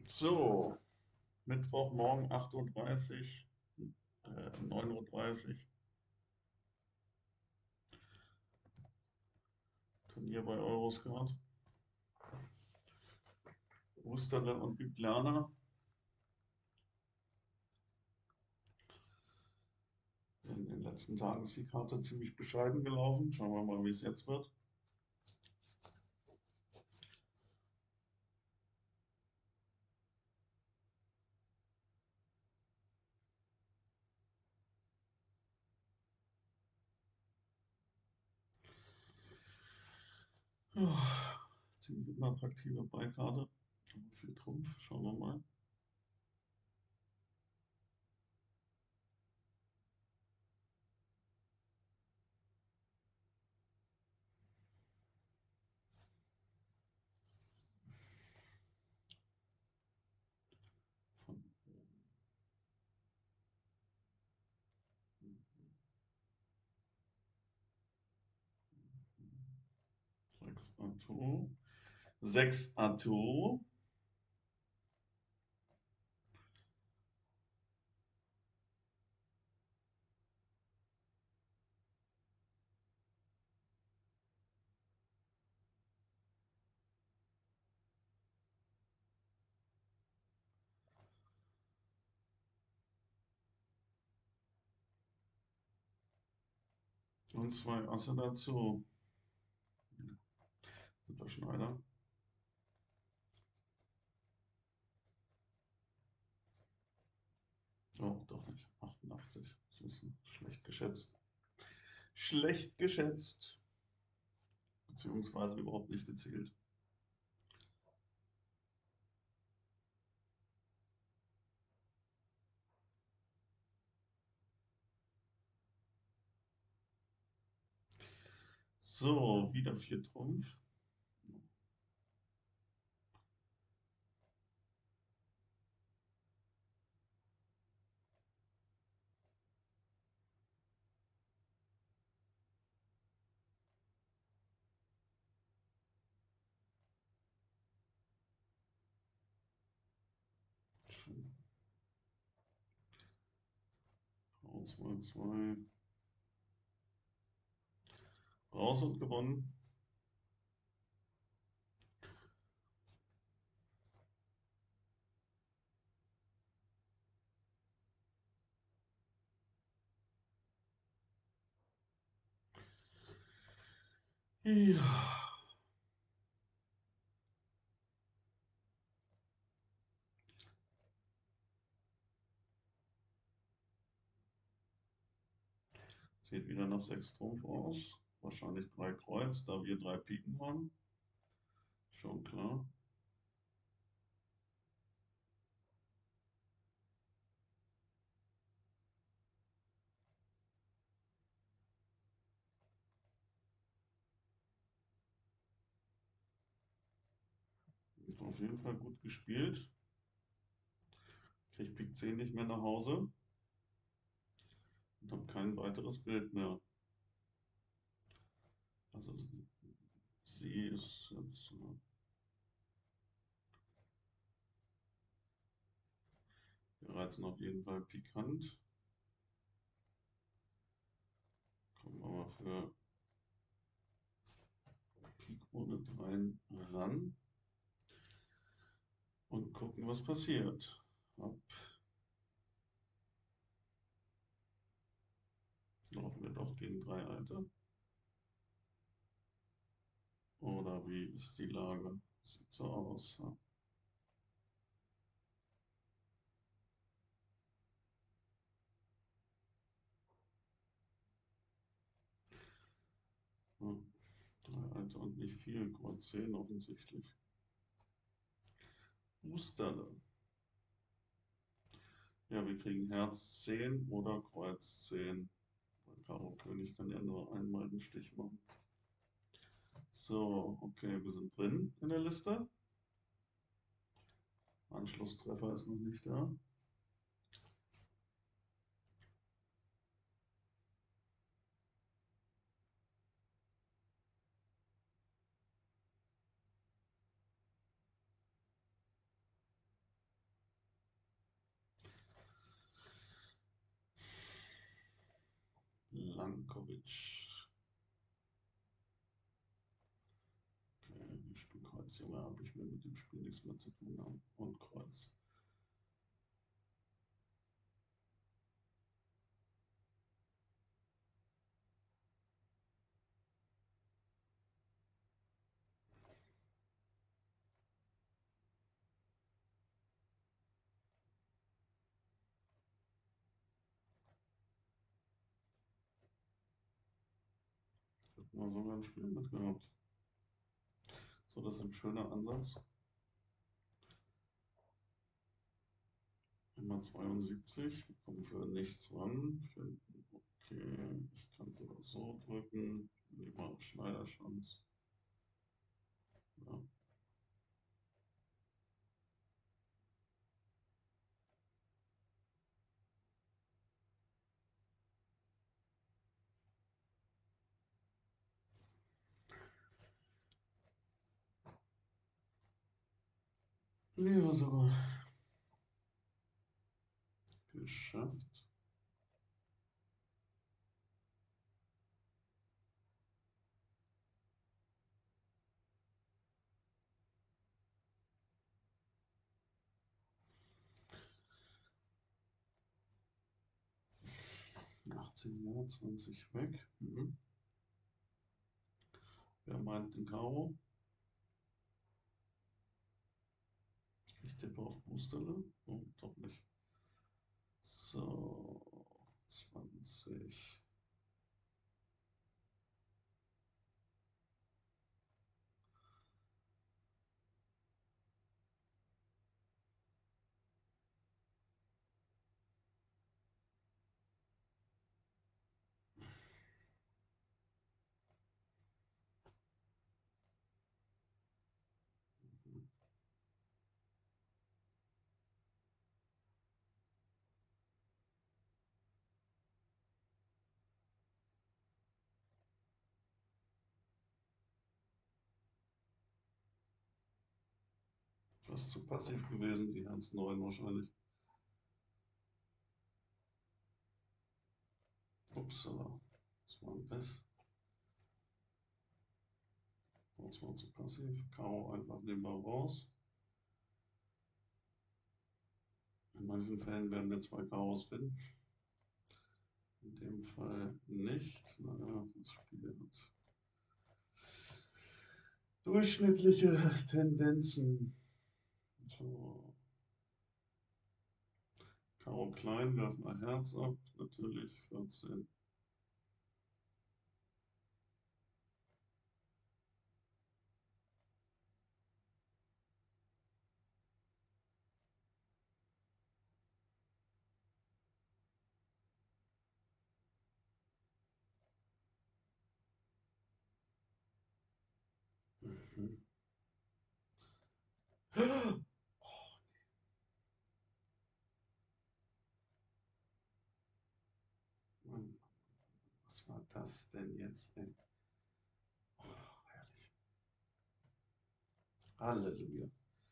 So, Mittwochmorgen 8:30 Uhr, 9:30 Uhr, Turnier bei Euroscard. Osterle und Bibiana. In den letzten Tagen ist die Karte ziemlich bescheiden gelaufen. Schauen wir mal, wie es jetzt wird. Ja, ziemlich unattraktive Beikarte. Aber viel Trumpf. Schauen wir mal. Von oben. 6 Atout. 6 Atout. Und 2 Asse dazu. Sind wir Schneider? Oh, doch nicht. 88. Das ist schlecht geschätzt. Schlecht geschätzt. Beziehungsweise überhaupt nicht gezählt. So, wieder 4 Trumpf. Raus mal 2. Raus und gewonnen. Ja. Sieht wieder nach 6 Trumpf aus. Wahrscheinlich 3 Kreuz, da wir 3 Piken haben. Schon klar. Auf jeden Fall gut gespielt. Krieg Pik 10 nicht mehr nach Hause. Und habe kein weiteres Bild mehr. Also sie ist jetzt. Wir reizen auf jeden Fall pikant. Kommen wir mal für Pik ohne 3 ran und gucken, was passiert. Ab. Laufen wir doch gegen 3 Alte. Oder wie ist die Lage? Sieht so aus. Ja. Ja, 3 Alte und nicht viel. Kreuz 10 offensichtlich. Boosterle. Ja, wir kriegen Herz 10 oder Kreuz 10. Bei Karo König kann ja nur einmal den Stich machen. So, okay, wir sind drin in der Liste. Anschlusstreffer ist noch nicht da. Jankovic. Okay, ich spiele Kreuz. Junge, habe ich mir mit dem Spiel nichts mehr zu tun haben. Und Kreuz. Ich habe mal sogar ein Spiel mitgehabt. So, das ist ein schöner Ansatz. Immer 72, kommen für nichts ran. Finden. Okay, ich kann sogar so drücken. Lieber Schneiderschanz. Ja. Ja, sogar geschafft. 18 Jahre, 20 weg. Mhm. Wer meint den Karo? Ich tippe auf Boosterle. Oh, doch nicht. So, 20. Fast zu passiv gewesen, die Herz 9 wahrscheinlich. Upsala. Was war denn das? Das war zu passiv. Karo einfach nehmen wir raus. In manchen Fällen werden wir zwei Karos finden. In dem Fall nicht. Naja, das Spiel hat durchschnittliche Tendenzen. So. Karo klein, werfen ein Herz ab. Natürlich 14. Mhm. Mann, was war das denn jetzt? Ey? Oh, herrlich. Halleluja.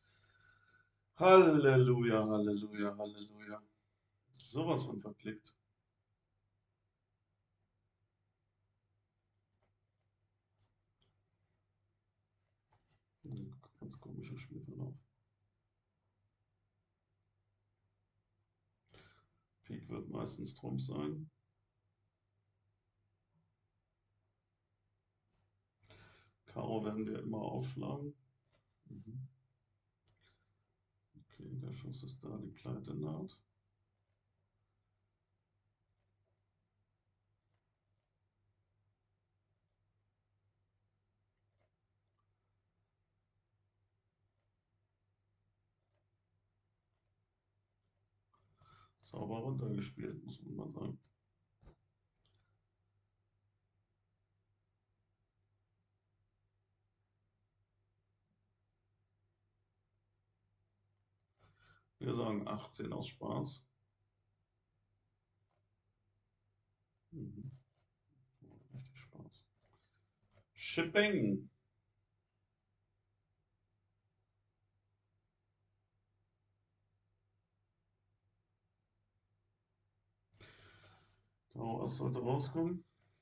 Halleluja, Halleluja, Halleluja. Sowas von verklickt. Ganz komischer Spielverlauf. Pik wird meistens Trumpf sein. Karo werden wir immer aufschlagen. Mhm. Okay, der Schuss ist da, die Pleite naht. Sauber runtergespielt, muss man mal sagen. Wir sagen 18 aus Spaß. Mhm. Richtig Spaß. Shipping. Karo, was sollte rauskommen?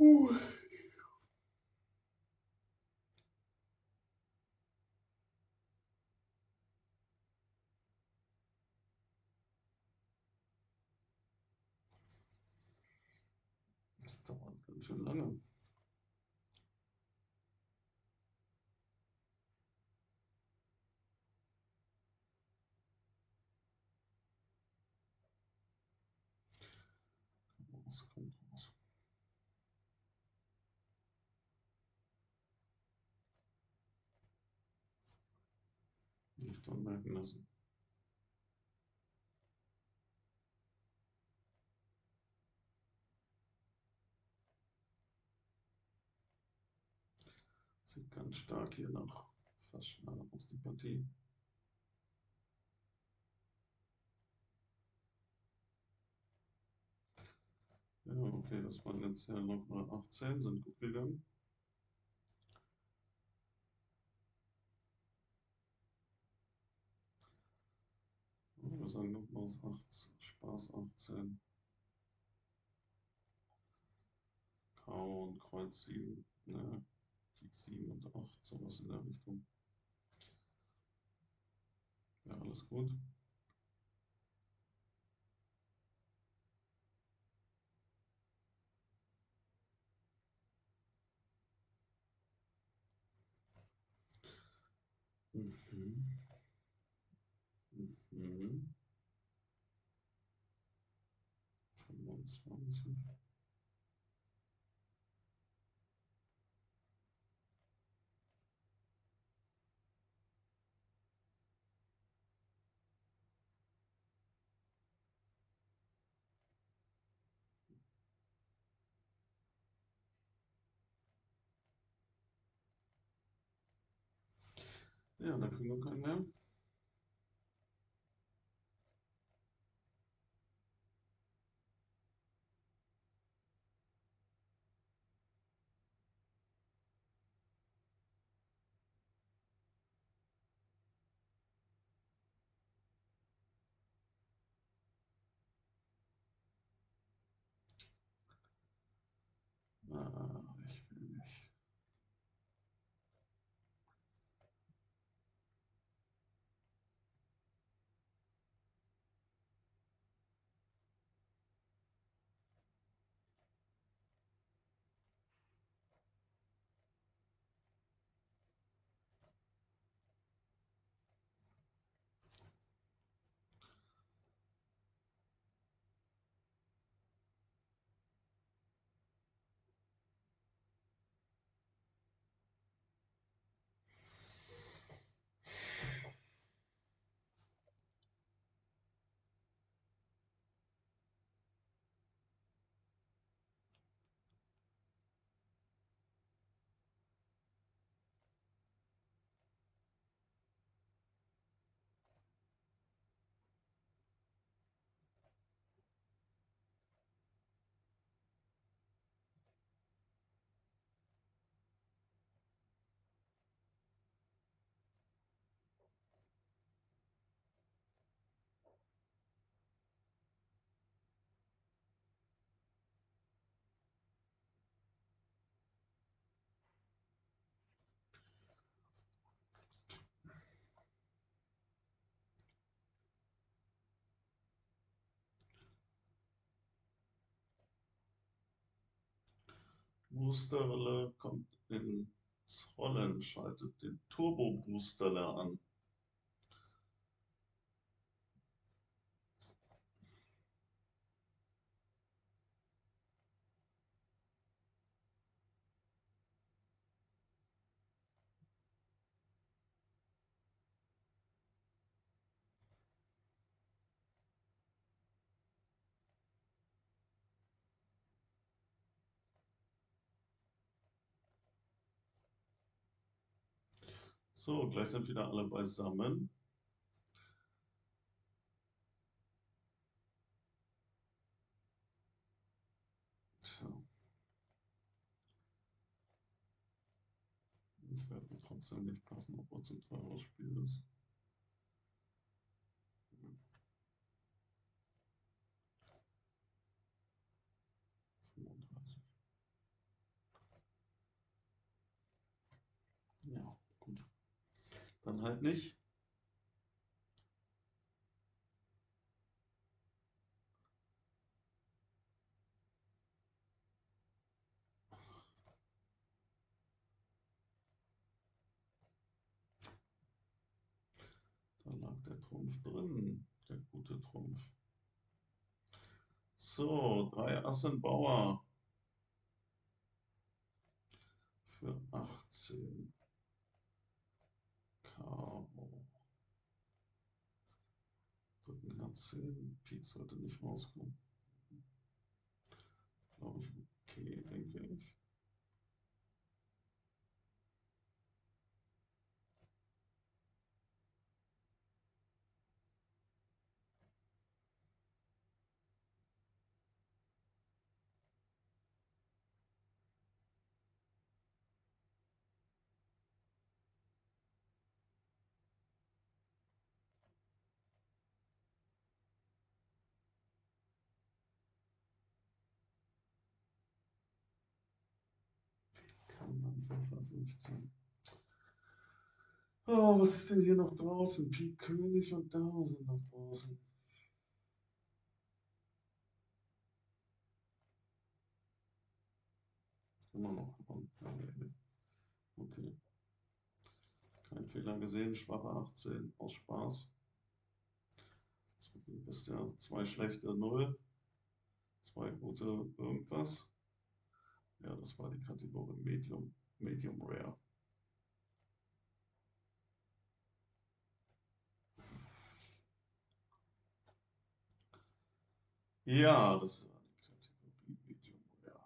Uh. Das dauert ganz schön lange. Was kommt raus? Nichts anmerken lassen. Sieht ganz stark hier nach fast schneller aus die Partie. Ja, okay, das waren jetzt ja lockere 18, sind gut gegangen. Wir sagen nochmal aus 18, Spaß 18. Karo und Kreuz 7. Ne, Pik 7 und 8, sowas in der Richtung. Ja, alles gut. Mhm. Mhm. 25. Ja, da kriegen wir keinen mehr. Ich will nicht. Boosterwelle kommt ins Rollen, schaltet den Turbo-Boosterler an. So, gleich sind wieder alle beisammen. Tja. Ich werde trotzdem nicht passen, obwohl es ein teures Spiel ist. Dann halt nicht. Da lag der Trumpf drin, der gute Trumpf. So, 3 Assen Bauer für 18. Karo. Drücken Herz 10. Pik sollte nicht rauskommen. Glaube ich, okay, denke ich. Kann man so versucht sein. Oh, was ist denn hier noch draußen? Pik König und Dame sind noch draußen. Immer noch. Okay. Kein Fehler gesehen. Schwache 18 aus Spaß. Du bist ja 2 schlechte 0. 2 gute irgendwas. Ja, das war die Kategorie Medium Rare. Ja, das war die Kategorie Medium Rare.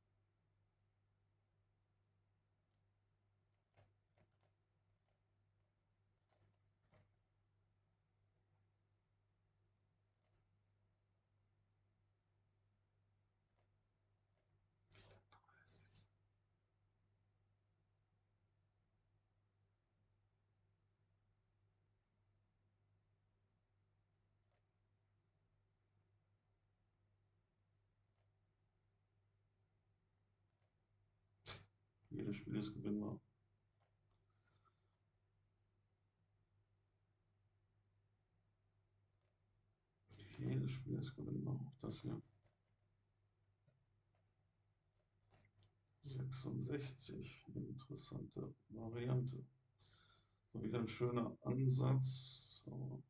Jedes Spiel ist gewinnbar. Jedes Spiel ist gewinnbar. Auch das hier. 66. Interessante Variante. So, wieder ein schöner Ansatz. So.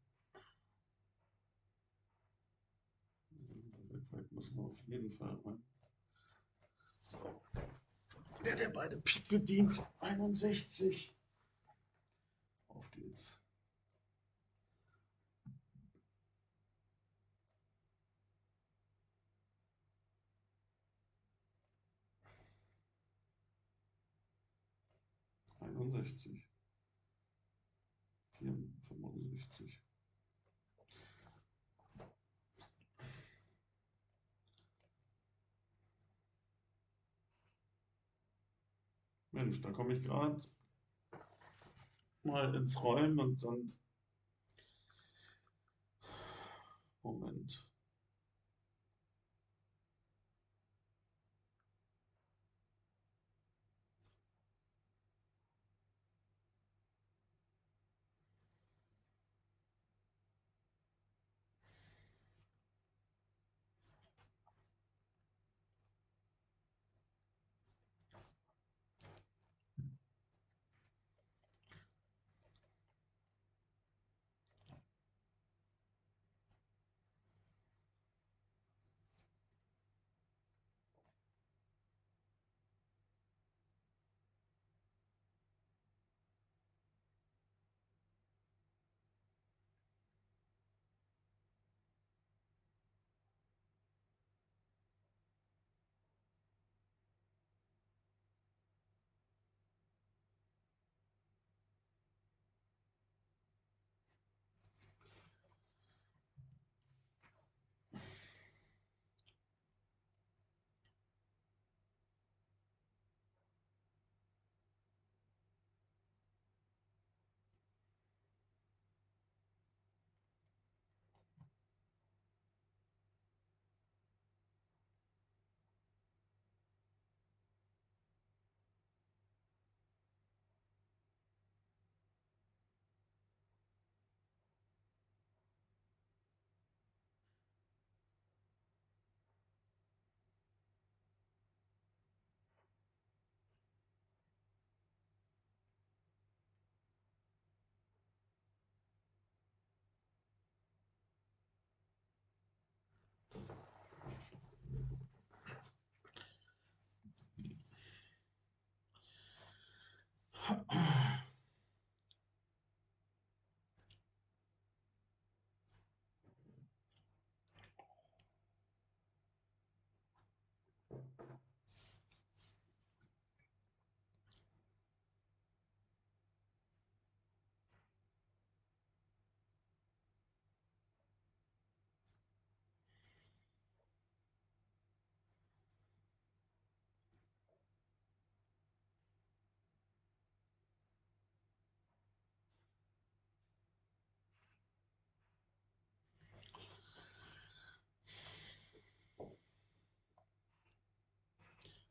Weg müssen wir auf jeden Fall rein. So. Der beide Pik bedient. 61. Auf geht's. Einundsechzig. 65. Mensch, da komme ich gerade mal ins Rollen und dann. Moment.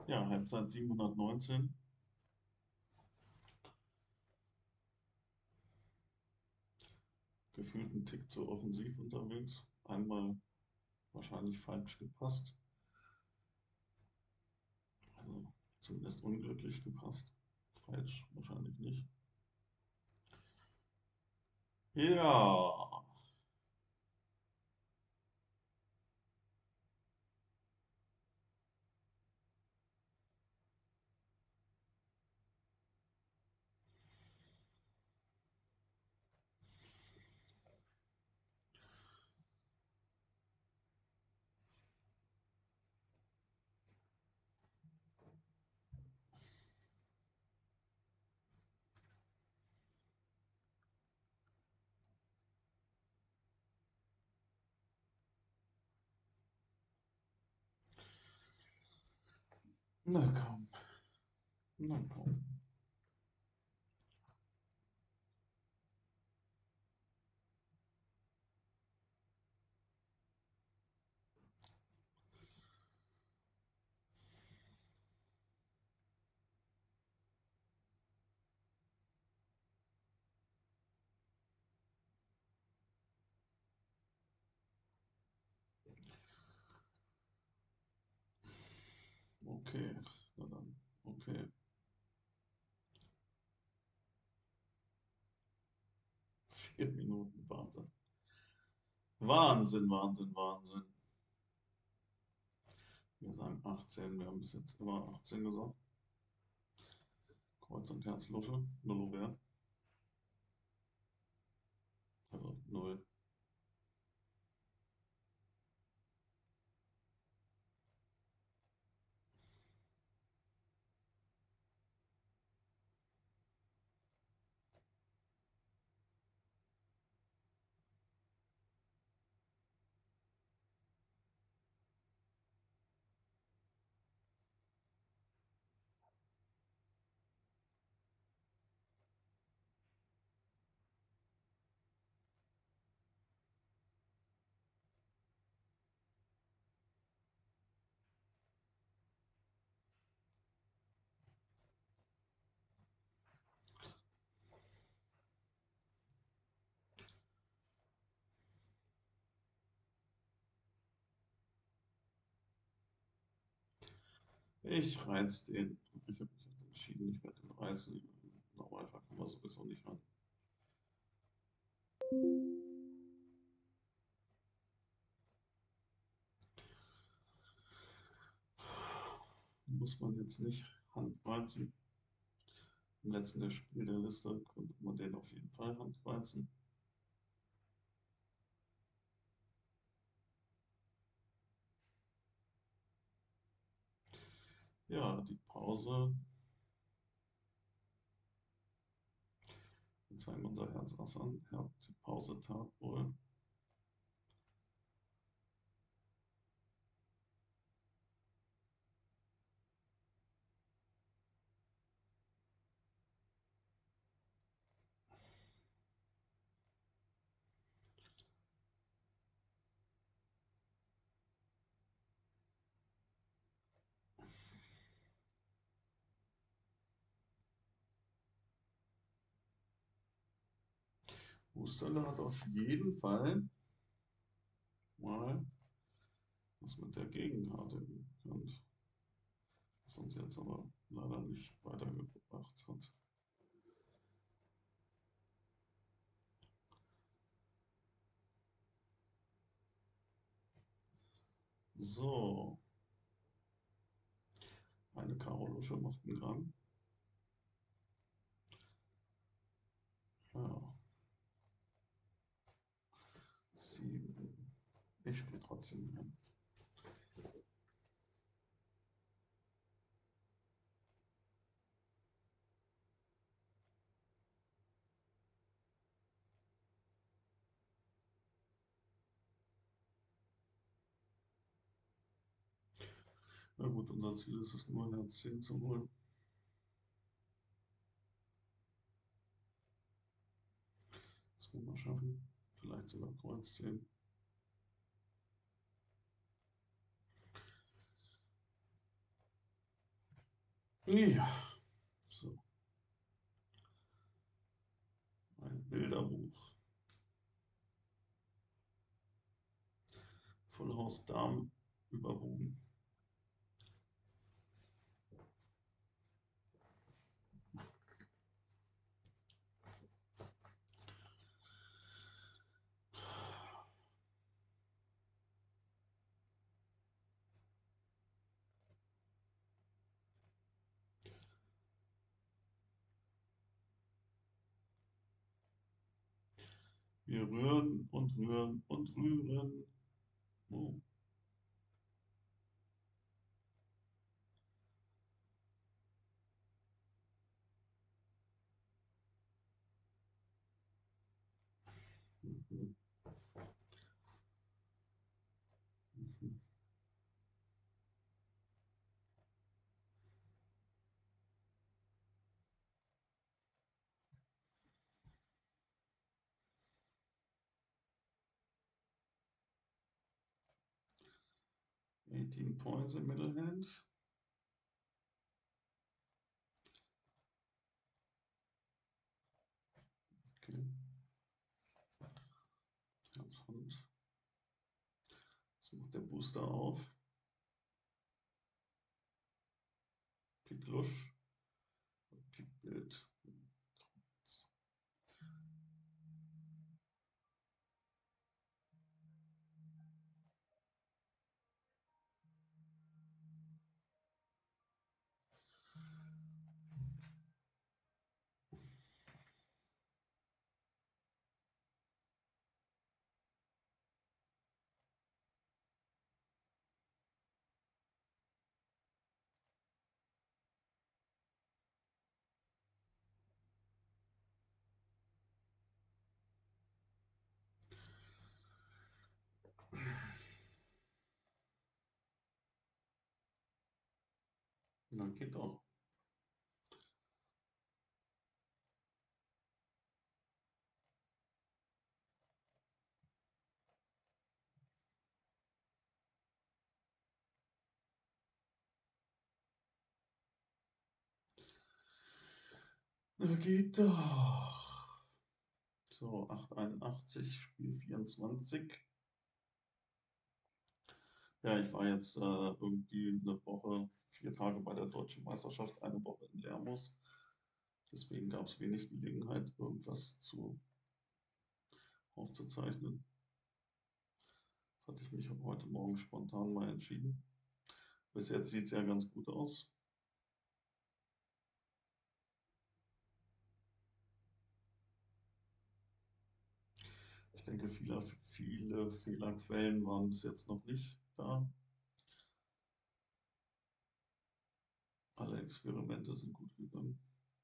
Ja, Halbzeit 719. Gefühlt ein Tick zu offensiv unterwegs. Einmal wahrscheinlich falsch gepasst. Also zumindest unglücklich gepasst. Falsch wahrscheinlich nicht. Ja, na komm, na komm. Okay, na dann, okay. 4 Minuten, Wahnsinn. Wahnsinn, Wahnsinn, Wahnsinn. Wir sagen 18, wir haben bis jetzt immer 18 gesagt. Kreuz und Herz Lusche, null Ober, also 0. Ich reiz den. Ich habe mich jetzt entschieden, ich werde den reißen. Im Normalfall kommen wir sowieso nicht ran. Muss man jetzt nicht handreizen. Im letzten Spiel der Liste könnte man den auf jeden Fall handreizen. Ja, die Pause. Wir zeigen unser Herz Ass an. Ja, die Pause tat wohl. Osterle hat auf jeden Fall mal was mit der Gegenkarte gekannt, was uns jetzt aber leider nicht weitergebracht hat. So, eine Karo-Lusche macht einen Gramm. Ja, 7. Ich spiele trotzdem Gramm. Na gut, unser Ziel ist es nur, ein Herz 10 zu holen. Das werden wir schaffen. Vielleicht sogar Kreuz 10. Ja, so, ein Bilderbuch. Full House Damen über Buben. Wir rühren und rühren und rühren. Oh, 18 points in middle hand. Okay, Herz, Hand. Jetzt macht der Booster auf. Pik Lusch. Pik Bild. 'Na, geht doch. Na, geht doch. So, 881, Spiel 24. Ja, ich war jetzt irgendwie eine Woche, 4 Tage bei der Deutschen Meisterschaft, eine Woche in Lermus. Deswegen gab es wenig Gelegenheit, irgendwas aufzuzeichnen. Das hatte ich mich heute Morgen spontan mal entschieden. Bis jetzt sieht es ja ganz gut aus. Ich denke, viele Fehlerquellen waren bis jetzt noch nicht da. Alle Experimente sind gut gegangen.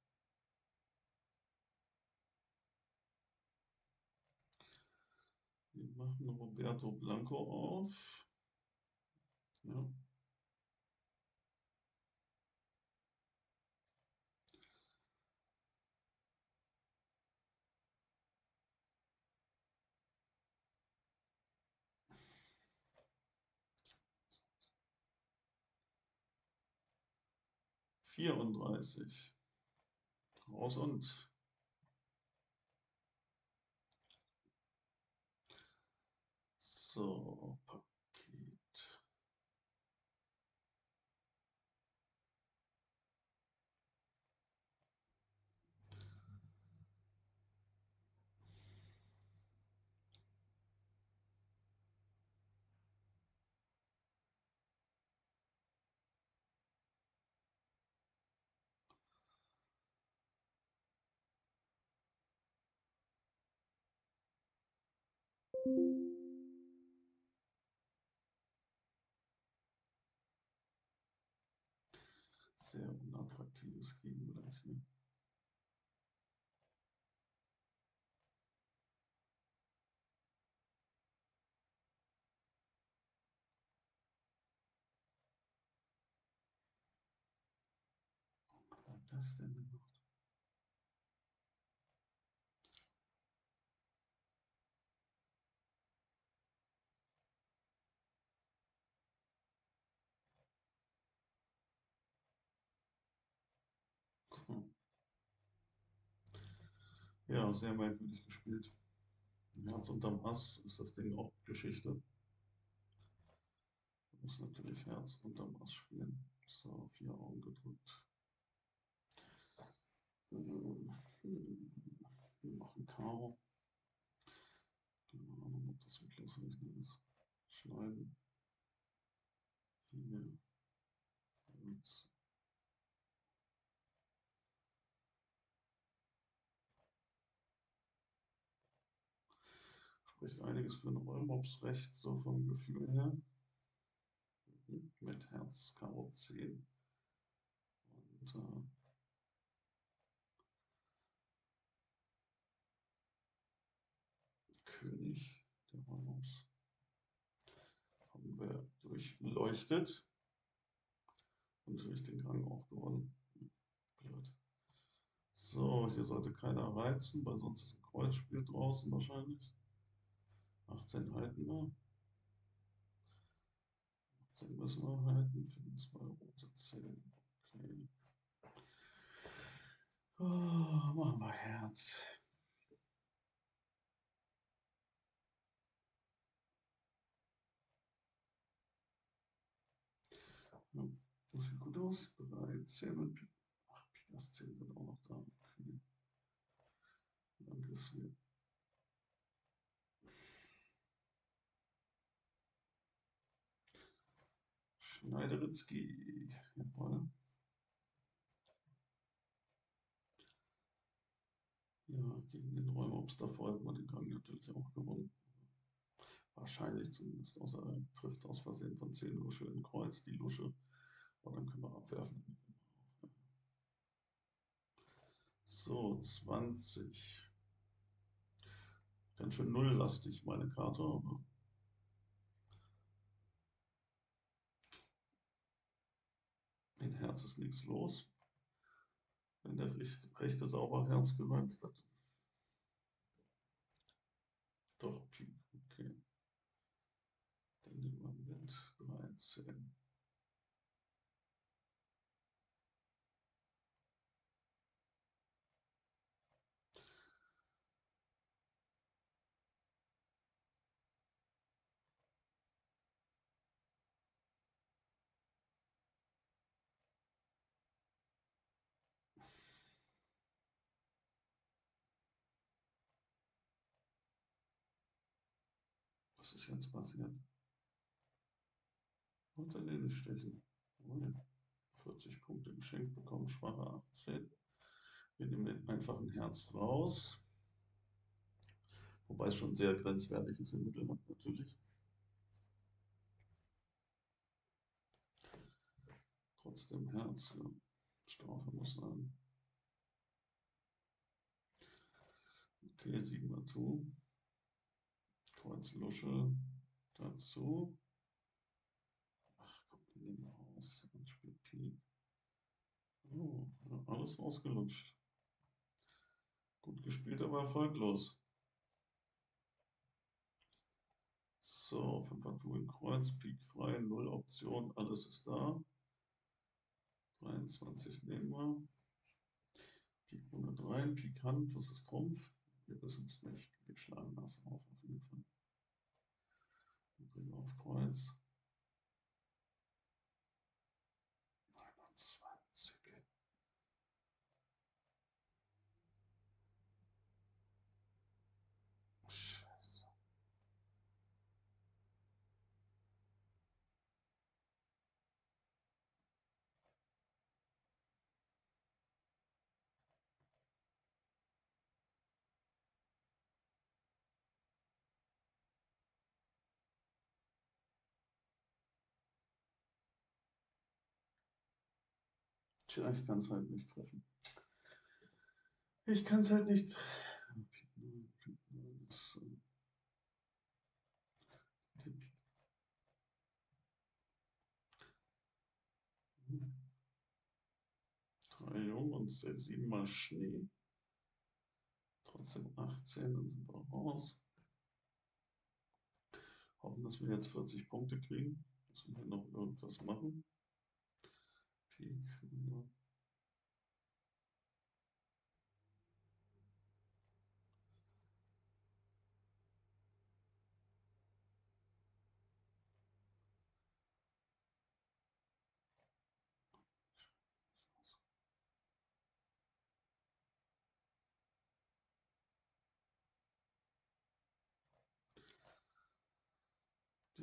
Wir machen Roberto Blanco auf. Ja, 34. Raus und so, Paket. 'Sehr unattraktives Gegenblatt hier. Was hat das denn gemacht? Hm. Ja, sehr merkwürdig gespielt. Herz unterm Ass ist das Ding auch Geschichte. Man muss natürlich Herz unterm Ass spielen. So, 4 Augen gedrückt. Wir machen Karo. Keine Ahnung, ob das wirklich Ausrechnen ist. Schneiden. Hier. Holz. Spricht einiges für einen Rollmops rechts, so vom Gefühl her. Mit Herz Karo 10. Und König der Rollmops. Haben wir durchleuchtet. Und natürlich den Gang auch gewonnen. Blöd. So, hier sollte keiner reizen, weil sonst ist ein Kreuzspiel draußen wahrscheinlich. 18 halten wir. 18 müssen wir halten. Finden 2 rote 10. Okay. Oh, machen wir Herz. Ja, das sieht gut aus. 13 und Ach, Pik Ass 10 sind auch noch da. Okay. Danke, Sven. Schneidewitzki. Jawohl. Ja, gegen den Räumops davor hat man den Gang natürlich auch gewonnen. Wahrscheinlich zumindest, außer er trifft aus Versehen von 10 Lusche in Kreuz die Lusche. Und dann können wir abwerfen. So, 20. Ganz schön nulllastig meine Karte, aber in Herz ist nichts los. Wenn der rechte Sauberherz gereizt hat. Doch, Pik, okay. Dann nehmen wir mit 13. Was ist jetzt passiert? Unter den Stechen. 40 Punkte geschenkt bekommen, schwache 18. Wir nehmen den einfachen Herz raus. Wobei es schon sehr grenzwertig ist im Mittelhand natürlich. Trotzdem Herz, ja. Strafe muss sein. Okay, Sigma-Tu. Kreuz Lusche dazu. Ach komm, wir nehmen raus und spielt Pik. Oh, ja, alles ausgelutscht. Gut gespielt, aber erfolglos. So, 5er Tu in Kreuz, Pik frei, 0 Option, alles ist da. 23 nehmen wir. Pik 103, Pik Hand, was ist Trumpf? Wir wissen es nicht. Wir schlagen das auf jeden Fall. Wir bringen auf Kreuz. 21. Scheiße. Tja, ich kann es halt nicht treffen. Ich kann es halt nicht. Pik 0, Pik 0 ist Tipp. 3 Jung und 7 mal Schnee. Trotzdem 18, dann sind wir raus. Hoffen, dass wir jetzt 40 Punkte kriegen. Müssen wir noch irgendwas machen. Pik, ja.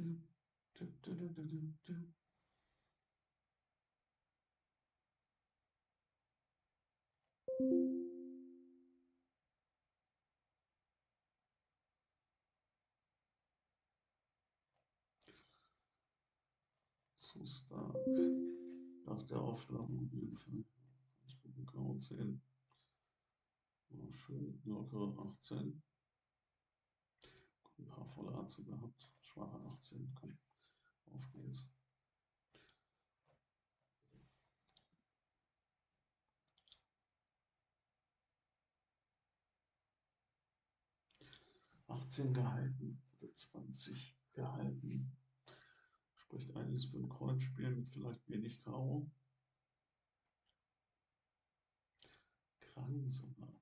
Zu stark. Nach der Aufnahme auf jeden Fall. Facebook-Account 10. War schön lockere 18. Ein paar volle hat sie gehabt. Schwache 18. Komm, auf geht's. Achtzehn gehalten, also 20 gehalten. Spricht einiges für ein Kreuzspiel mit vielleicht wenig Karo. Krank sogar.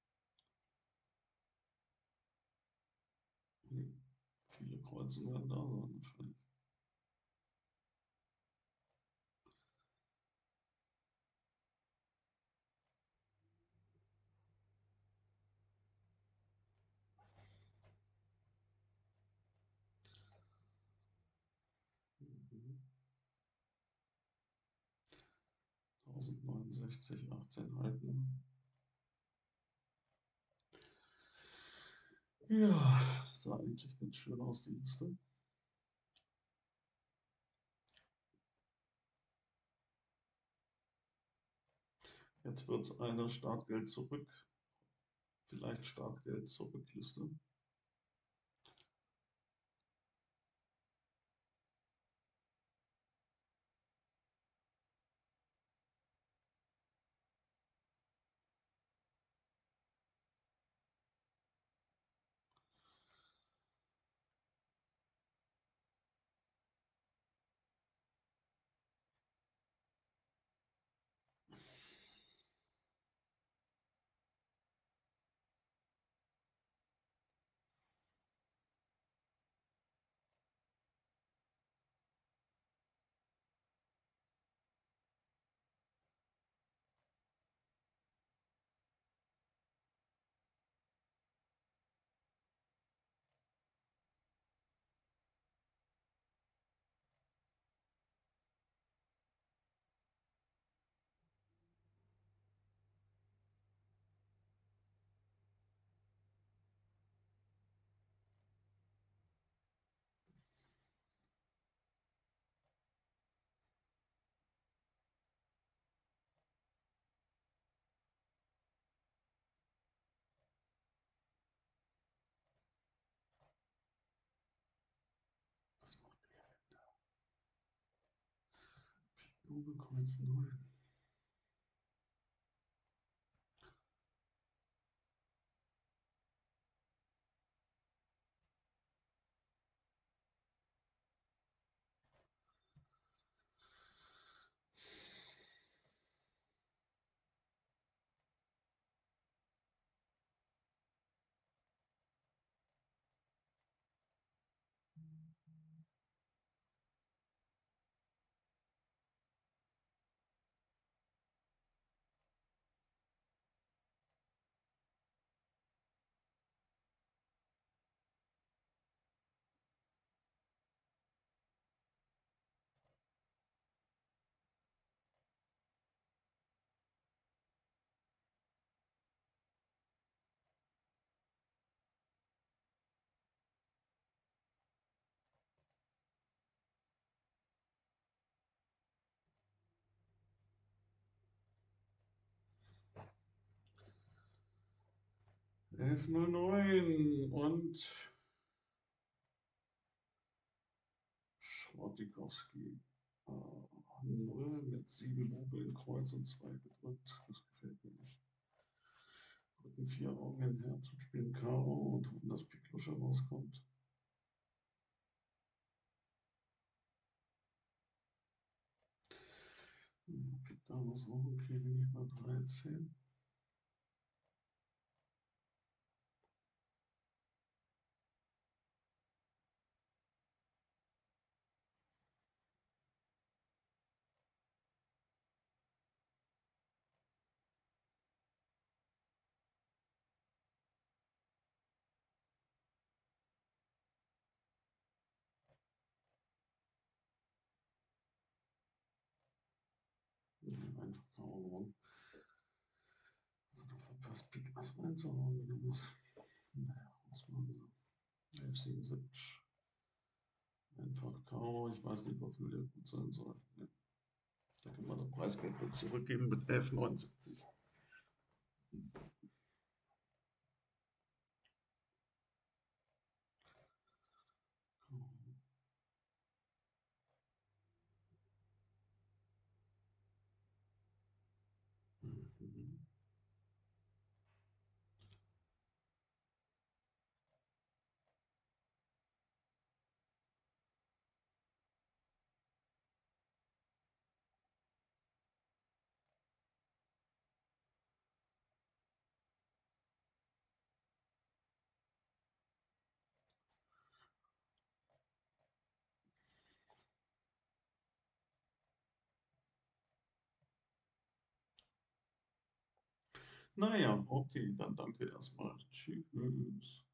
Nee, viele Kreuze werden da sein wahrscheinlich. Mhm. 1069, 18 halten. Ja, sah eigentlich ganz schön aus, die Liste. Jetzt wird es eine Startgeld zurück, vielleicht Startgeld zurück Liste. Was macht der denn da? Bube Kreuz 9. Elf null neun und Schwartikowski. 0 mit 7 Bube in Kreuz und 2 gedrückt. Das gefällt mir nicht. Drücken 4 Augen in Herz und spielen Karo und hoffen, dass Piklusche rauskommt. Pik Dame ist auch okay, nehme ich mal 13. Was meinst du, warum wieder was? Naja, was machen sie? 11,77. Einfach Karo. Ich weiß nicht, wofür der gut sein soll. Ne? Da kann man das Preisgeld wieder zurückgeben mit 11,79. Mhm. Naja, okay, dann danke erstmal. Tschüss.